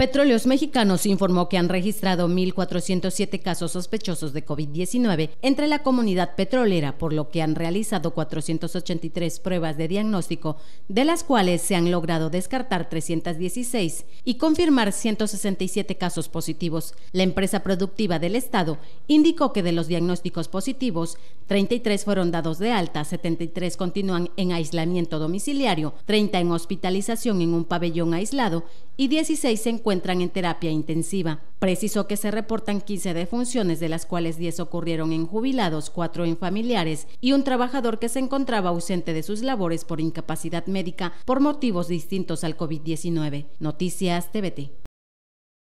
Petróleos Mexicanos informó que han registrado 1.407 casos sospechosos de COVID-19 entre la comunidad petrolera, por lo que han realizado 483 pruebas de diagnóstico, de las cuales se han logrado descartar 316 y confirmar 167 casos positivos. La empresa productiva del estado indicó que de los diagnósticos positivos, 33 fueron dados de alta, 73 continúan en aislamiento domiciliario, 30 en hospitalización en un pabellón aislado y 16 se encuentran en terapia intensiva. Precisó que se reportan 15 defunciones, de las cuales 10 ocurrieron en jubilados, 4 en familiares y un trabajador que se encontraba ausente de sus labores por incapacidad médica por motivos distintos al COVID-19. Noticias TVT.